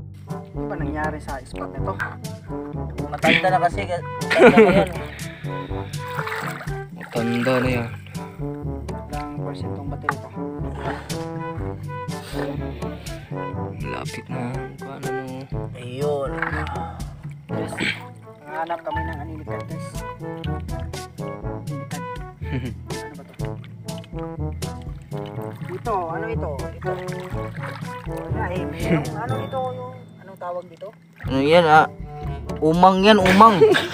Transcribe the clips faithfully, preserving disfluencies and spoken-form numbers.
Ano ba nangyari sa spot nito? Matanda na kasi. Matanda na yan. Matanda na yan. Ilang percentong battery pa? Lapit na. Paano no? Ayun. Yes. Hanap kami ng anilikat guys. Anilikat. Ano ba to? Ito, ano ito? Ito. Wala eh. Mayroong, ano ito yung, anong tawag dito? Ano yan ah? Umang yan, umang.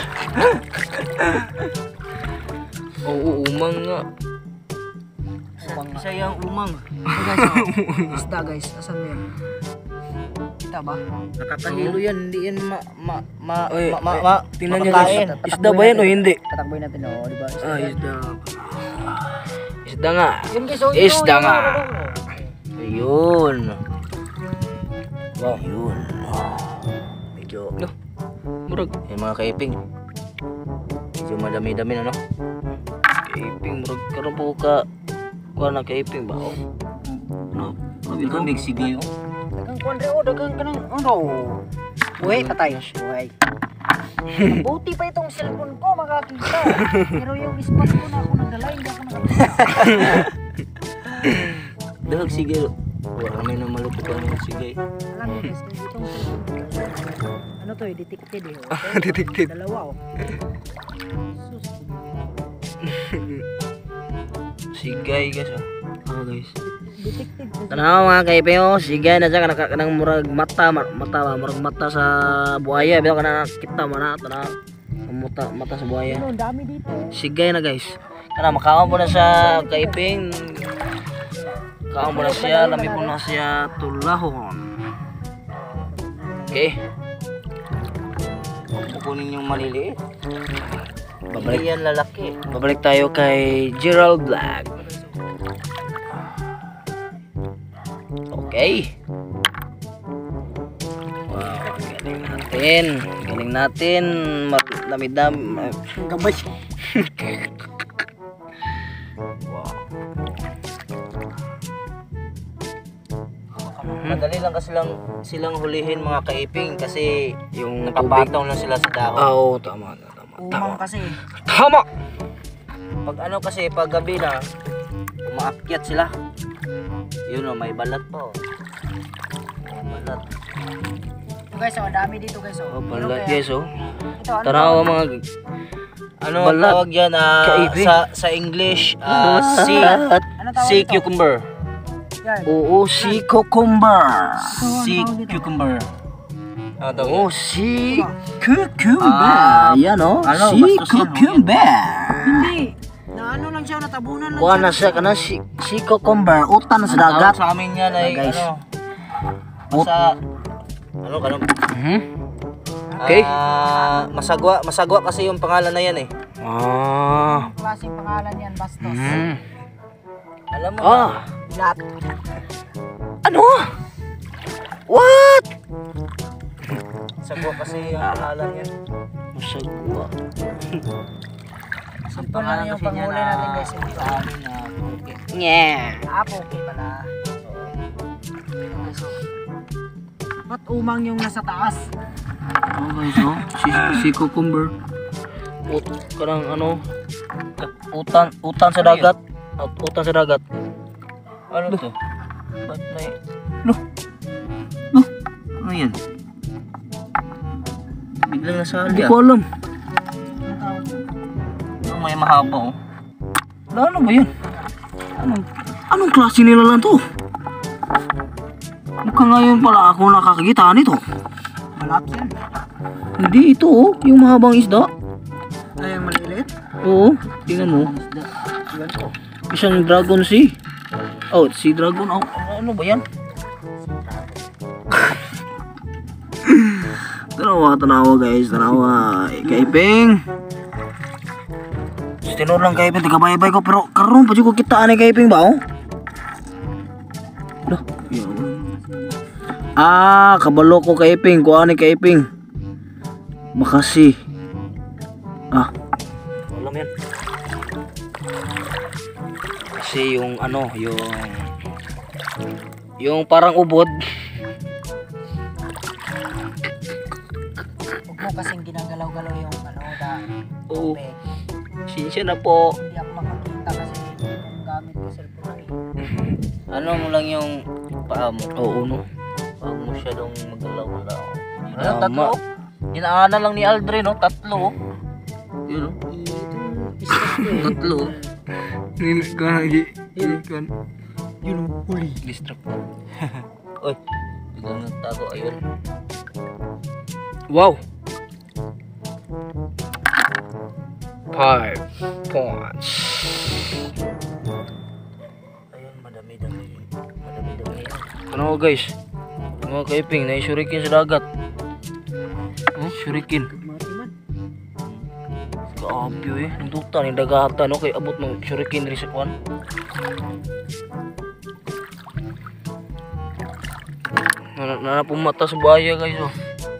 Oo, umang nga. Umang nga. Isa yung umang. Ito guys, oh. Isda guys. Asan mo yan? Kita ba? Nakakahilo yan, hindi yan ma... ma... ma... Oy, ma... ma... ma... tingnan niyo makakain. guys. Isda ba yan o hindi? Tatakboy natin, oh, di ba? Isda Ah, yan. isda. Isda nga. Yun guys, oh, Isda yun, nga. yun, yun, yun. Ayun. Wow. Ayun. Medyo... No. Murag. Yung mga kaiping. Medyo madami-dami na, no? Kaiping. Murag karoon po ka. Kuha na kaiping ba? Oh. No. Sabi ko, may sigay, oh. Dagang kuandre, oh, dagang ka ng, ano? Buhay, patay. Buhay. Buti pa itong cellphone ko, makakita. Pero yung spot ko na ako nagdala, hindi ako nakakita. Dahag sigay, oh. Wala kami na malupit ang sigay. Alam mo guys, kung itong cellphone ko, ano to eh, detected eh. Oh. Ah, detected. Dalawa oh. Sus. Sigay guys. Oh. Ah guys. Detected kasi. Tanaw mga kaiping, oh. Sigay na dyan. Kanang murag mata. Mata ba? Murag mata sa buhaya. Bito ka na kita mo na. Tanaw. Mata, mata sa buhaya. Ano, ang dami dito. Sigay na guys. Kana makaon po na sa kaiping. Kaon po na siya, lami po na siya tulahon. Okay. Kukunin yung maliliit. Babalik yan lalaki. Babalik tayo kay Gerald Vlog. Okay. Wow, galing natin. Galing natin. Dami-dami. Ang gabay. Madali lang kasi lang silang hulihin mga kaiping kasi Yung nakapatong lang sila sa dahon. Ah, oo, tama na, tama. Umang kasi. Tama! Pag ano kasi pag gabi na umaakyat sila. Yun oh, may balat pa oh. May balat. Ito guys, oh, ang dami dito guys. Oh, Oh, Pero balat kaya- guys, oh. Ito, ano Tanawa tawag? mga... Ano ang Balat. tawag yan ah, Kaiping. sa sa English ah, sea Ano tawag sea dito? cucumber. Yan. Oo, si cucumber. Sea tawag dito? cucumber. Ano tawag Oo, yan? si cucumber. Ah, Yan, oh. ano, Si bastos yan, cucumber. Hindi. Na ano lang siya, natabunan lang Kuha siya. na siya ka na si, si cucumber. Utan sa Ang tawag dagat. sa amin yan ay Guys. ano? Sa ano kanong Mhm. Okay. Ah, masagwa, masagwa kasi yung pangalan na yan eh. Ah. Klaseng pangalan yan, Bastos. Mhm. Alam mo Ah. Lat. Ano? What? Sagwa kasi yung pangalan yan. Masagwa. Simple lang yung panghuli natin guys. Ito. Sa amin na puke. Yeah. Ah, okay pala. Ba't umang yung nasa taas? Oh guys, oh. Si, si cucumber. Ut, karang ano? Utan, utan sa dagat. Ut, utan sa dagat. Ano to? Ba't may... Ano yan? Biglang nasali Hindi ah. ko alam. Anong tawag yun? Ano, may mahaba oh. Ano ba yan? Anong, anong klase nila lang to? Mukhang ngayon pala ako nakakakita nito. Malap yan. Hindi ito, oh. Yung mahabang isda. Ay, yung maliliit? Oo, tingnan mo. Iwan ko. Isang dragon sea. Oh, si dragon. Oh, ano ba yan? Tanawa, tanawa guys, tanawa. Eh, Kaiping. Tinor lang Kaiping, taga-baybay ko. Pero karoon pa dyan ko kitaan ni Kaiping ba, oh? Loh, yun. Ah, kabalo ko Kaiping. Kuha ni Kaiping. Makasi. Ah. Alam yan. Kasi yung ano, yung yung parang ubod. kasing ginagalaw-galaw yung ano, da, Oo. tubig. Sinsya na po. Hindi ako makakita kasi yung gamit ko cellphone na Ano mo lang yung paa mo. Oo, no. Huwag mo siya dong magalaw-galaw. Ano, Tama. tatlo. Inaana lang ni Aldrin, no? Tatlo. Yun, no? Itong ispas ko eh. Tatlo. Nini ka lagi. Kan. Yun ang huli. Distract mo. Oy, biglang nagtago. Ayun. Wow. Five points. Ayun, madami-dami. Madami-dami yan. Ano guys? Mga kaiping, na-shuriken sa dagat. Oh, shuriken. Mati man. Kaabyo eh. Ang duta, yung dagatan, no? Kaya abot ng shuriken rin sa kwan. Nana, nana pumata sa buhaya guys, oh.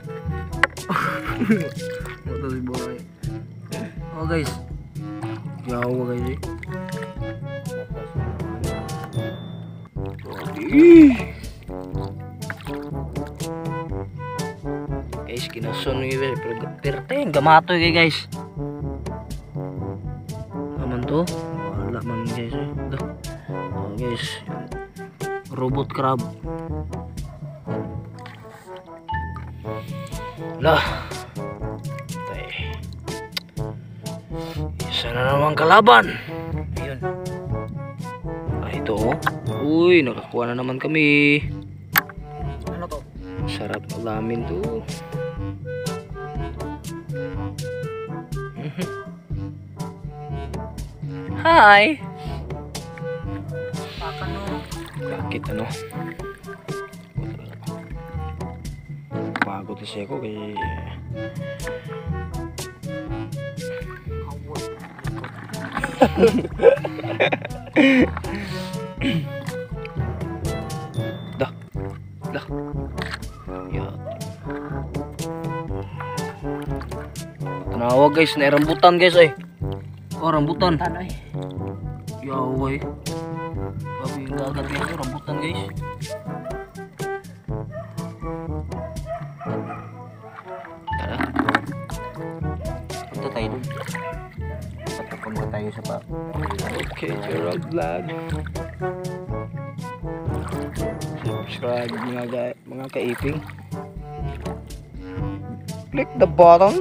Mata sa buhaya. Oh guys. Yawa guys eh. Ih. Guys, kinason nyo guys. Pero perteng, gamatoy kayo guys. Aman to? Wala man guys eh. Dah. Oh guys. Robot crab. Lah. Tay. Isa na naman kalaban. Ayun. Ah, ito oh. Uy, nakakuha na naman kami. Ano to? Sarap alamin to. Mhm. Hi. Pakan no. Bakit ano? Pagod kasi ako kay Dah. Dah. Ya. Tanawa guys, na rambutan guys ay. Oh, rambutan. Tanoy. Yaway. Grabe yung gagat guys, oh, rambutan guys. Tara. Punta tayo dun. Patapunta tayo sa pa. Okay, Gerald Vlog. Subscribe mga ga mga kaiping. Click the button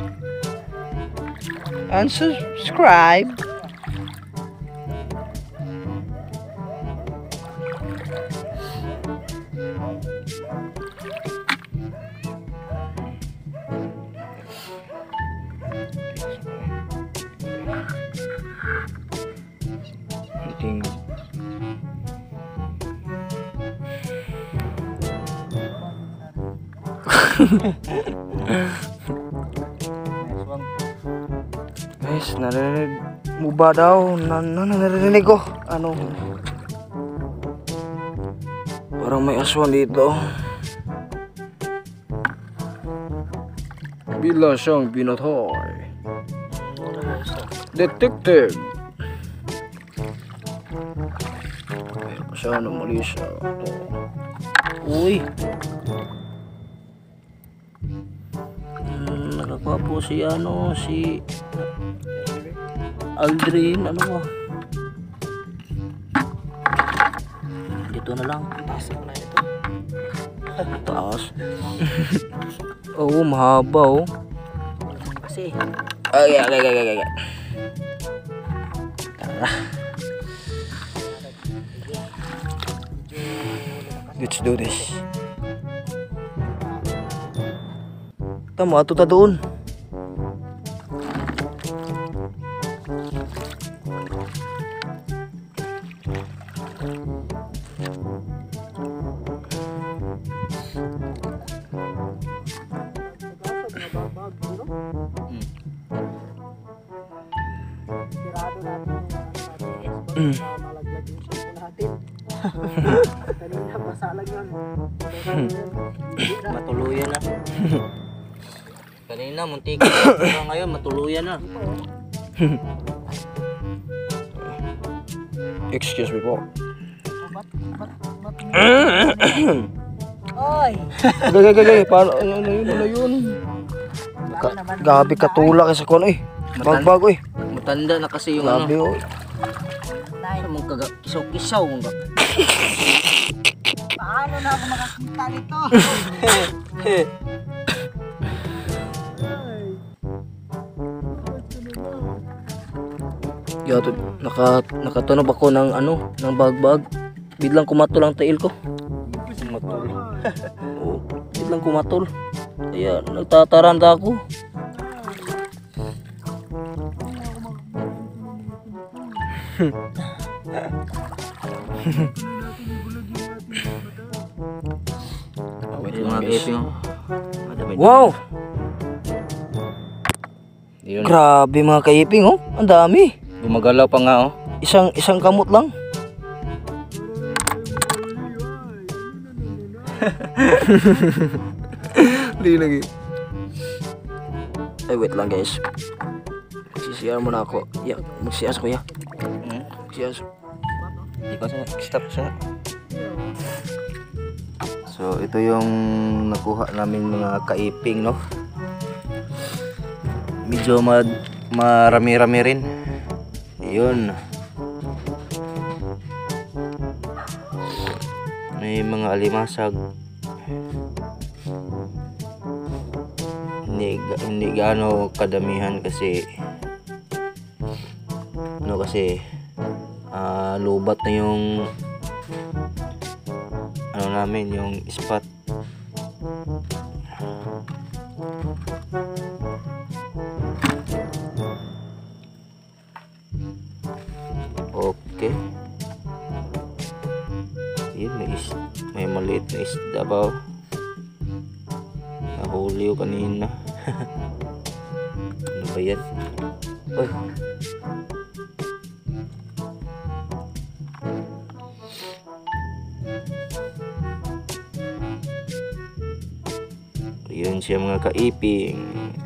and subscribe. Ting. Next one. Guys, narinig mo ba daw? Na, na, narinig ko. Ano? Parang may aswan dito. Bila siyang binatoy. Detective. Pero sana mali siya. Uy. Hmm, nakakuha po si ano, si Aldrin, ano mo? Dito na lang. Taas na na ito. Taas. Oo, mahaba oh. Kasi Okay, okay, okay, okay, okay. Tara. Let's do this. Tama, ato ta doon. sirado natin yung ano natin. Mm. Baka malaglag yung cellphone natin. Kanina masalag yun. Hindi na. Matuluyan na. Kanina muntik na, ngayon matuluyan na. Excuse me po. Ba't, ba't, ba't, Oy! Okay, okay, okay. Paano? Ano, ano yun? Ano yun? Ka gabi katulak sa kon eh. Bagbag eh. Matanda na kasi yung Grabe ano. oh. Ano mong kaga kisaw-kisaw mong ka. Paano na ako makakita nito? Yato, naka nakatunog ako ng ano, ng bagbag. Biglang kumatol ang tail ko. Matulog. Oo, biglang kumatol. Kaya nagtataranta ako. Wait lang mga kaiping. Wow! Yun. Grabe mga kaiping oh. Ang dami. Gumagalaw pa nga oh. Isang isang kamot lang. Hindi lagi. Ay wait lang guys. Magsisiyar muna ako. Ya, magsiyas ko ya. Hmm? Magsiyas. Hindi ko sa stop sa. So ito yung nakuha namin mga kaiping no. Medyo mad marami-rami rin. Ayun. May mga alimasag. Hindi hindi gaano kadamihan kasi ano kasi ah lubat na yung ano namin yung spot. Okay. Yun, may, is may maliit na isda ba? Nahuli ko kanina. Ano ba yan? Uy. Yun siya mga kaiping.